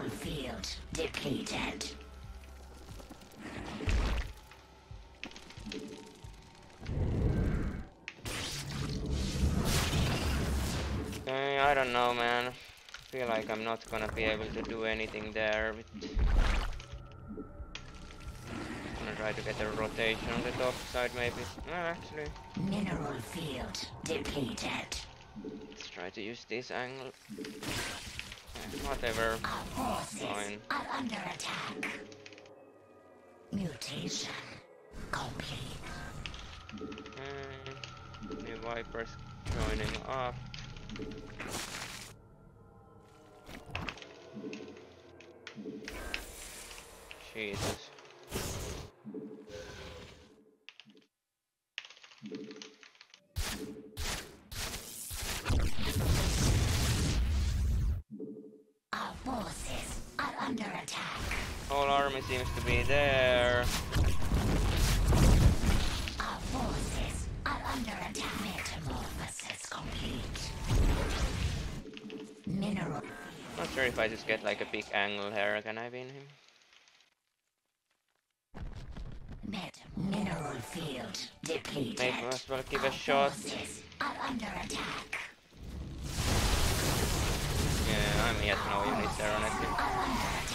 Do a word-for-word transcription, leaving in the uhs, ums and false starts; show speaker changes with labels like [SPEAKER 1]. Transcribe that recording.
[SPEAKER 1] Mineral field depleted.
[SPEAKER 2] Okay, I don't know, man. Feel like I'm not gonna be able to do anything there. With... Gonna try to get a rotation on the top side, maybe. No, actually.
[SPEAKER 1] Mineral field depleted.
[SPEAKER 2] Let's try to use this angle. Yeah, whatever.
[SPEAKER 1] Our forces
[SPEAKER 2] Fine.
[SPEAKER 1] are under attack. Mutation complete.
[SPEAKER 2] Okay. New Vipers joining up. Jesus.
[SPEAKER 1] Our forces are under attack.
[SPEAKER 2] Whole army seems to be there.
[SPEAKER 1] Our forces are under attack. Metamorphosis complete. Mineral.
[SPEAKER 2] Not sure if I just get like a big angle here. Can I win him?
[SPEAKER 1] Met mineral field depleted.
[SPEAKER 2] Maybe as well give a
[SPEAKER 1] Our
[SPEAKER 2] shot.
[SPEAKER 1] forces are under attack.
[SPEAKER 2] Yeah, I mean, he has no units there, honestly.
[SPEAKER 1] Are under